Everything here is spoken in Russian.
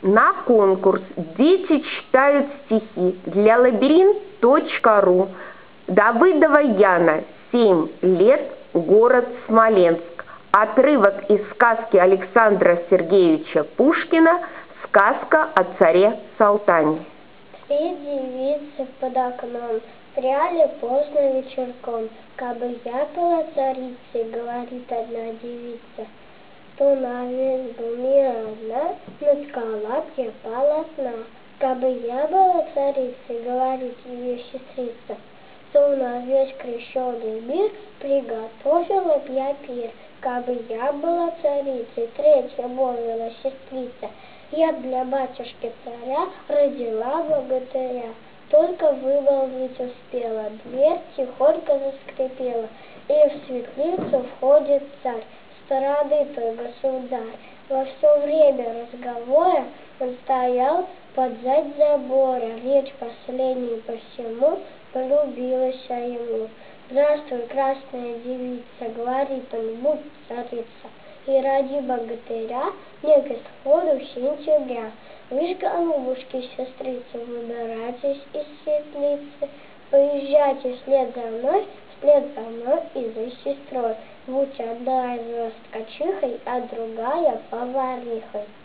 на конкурс «Дети читают стихи» для Лабиринт.ру. Давыдова Яна, 7 лет, город Смоленск. Отрывок из сказки Александра Сергеевича Пушкина «Сказка о царе Салтане». Две девицы под окном пряли поздно вечерком. Кабы я была царицей, говорит одна девица, то на весь бы мир одна наткала б я полотна. Кабы я была царицей, говорит ее сестрица, то на весь крещеный мир приготовила б я пир. Кабы я была царицей, третья молвила сестрица, я для батюшки царя родила богатыря. Только вымолвить успела, дверь тихонько заскрипела, и в светлицу входит царь, стороны той государь. Во все время разговора он стоял подзать забора, речь последней по всему полюбилась ему. Здравствуй, красная девица, говорит он, будь царица, и ради богатыря не к исходу сентября. Вы ж, голубушки, сестрицы, выбирайтесь из светлицы, поезжайте вслед за мной и за сестрой. Будь одна из вас ткачихой, а другая поварихой.